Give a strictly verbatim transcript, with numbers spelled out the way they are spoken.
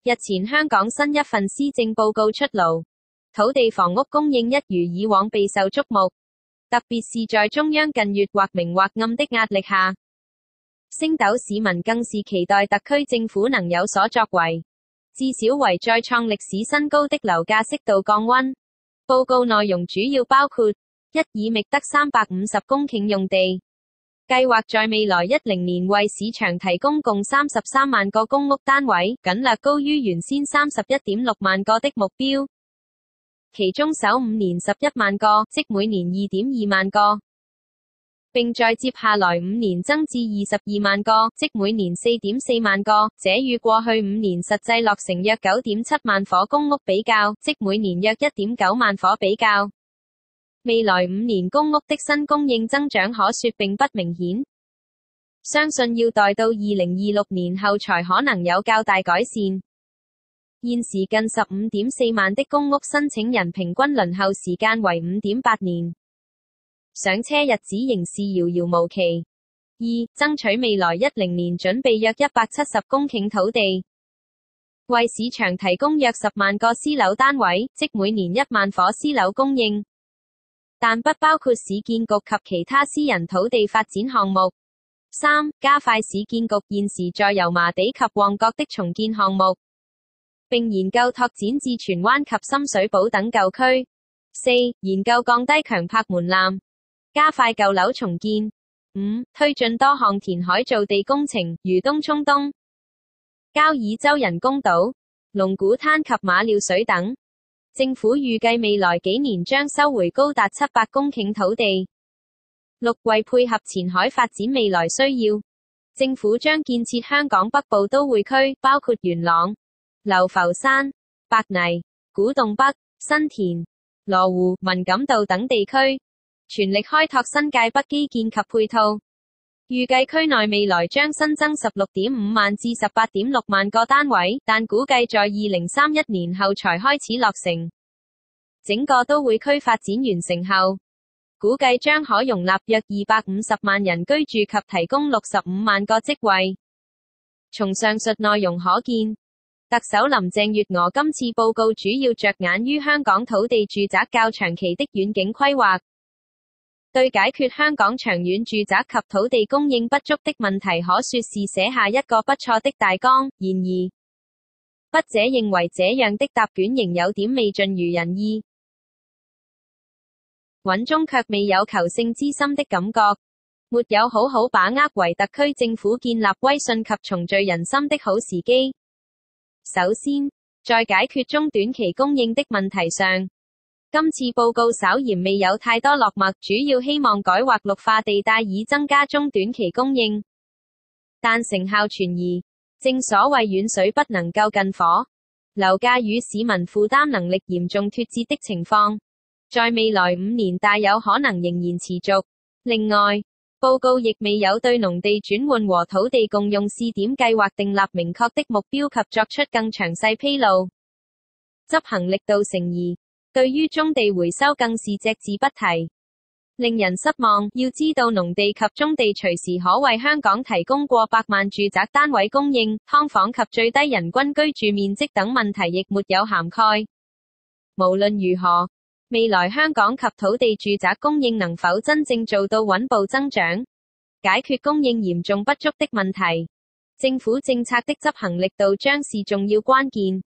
日前香港新一份施政報告出爐，土地房屋供應一如以往備受矚目，特別是在中央近月或明或暗的壓力下，星斗市民更是期待特區政府能有所作為，至少為再創歷史新高的樓價適度降溫。報告內容主要包括：一已覓得三百五十公頃用地，計劃在未來一零年為市場提供共三十三萬個公屋單位，僅略高於原先三十一點六萬個的目標。其中首五年十一萬個，即每年二點二萬個，並在接下來五年增至二十二萬個，即每年四點四萬個，這與過去五年實際落成約九點七萬伙公屋比較，即每年約一點九萬伙比較，未來五年公屋的新供應增長可說並不明顯，相信要待到二零二六年後才可能有較大改善。現時近十五點四萬的公屋申請人平均輪候時間為五點八年，上車日子仍是遙遙無期。二、爭取未來一零年準備約一百七十公頃土地，為市場提供約十萬個私樓單位，即每年一萬伙私樓供應，但不包括市建局及其他私人土地發展項目。三、加快市建局現時在油麻地及旺角的重建項目，並研究拓展至荃灣及深水埗等舊區。四、研究降低強拍門檻，加快舊樓重建。五、推進多項填海造地工程，如東涌東、交椅洲人工島、龍鼓灘及馬料水等。政府預計未來幾年將收回高達七百公頃土地。六、為配合前海發展未來需要，政府將建設香港北部都會區，包括元朗、流浮山、白泥、古洞北、新田、羅湖、文錦渡等地區，全力開拓新界北基建及配套。預計區內未來將新增十六點五萬至十八點六萬個單位，但估計在二零三一年後才開始落成。整個都會區發展完成後，估計將可容納約二百五十萬人居住及提供六十五萬個職位。從上述內容可見，特首林鄭月娥今次報告主要着眼於香港土地住宅較長期的遠景規劃，對解決香港長遠住宅及土地供應不足的問題可說是寫下一個不錯的大綱。然而，筆者認為這樣的答卷仍有點未盡如人意，穩中卻未有求勝之心的感覺，沒有好好把握為特區政府建立威信及重聚人心的好時機。首先，在解決中短期供應的問題上，今次報告稍嫌未有太多落墨，主要希望改劃綠化地帶以增加中短期供應，但成效存疑。正所謂遠水不能救近火，樓價與市民負擔能力嚴重脫節的情況，在未來五年大有可能仍然持續。另外，報告亦未有對農地轉換和土地共用試點計劃訂立明確的目標及作出更詳細披露，執行力度成疑。對於棕地回收更是隻字不提，令人失望。要知道農地及棕地隨時可為香港提供過百萬住宅單位供應，劏房及最低人均居住面積等問題亦沒有涵蓋。無論如何，未來香港及土地住宅供應能否真正做到穩步增長，解決供應嚴重不足的問題，政府政策的執行力度將是重要關鍵。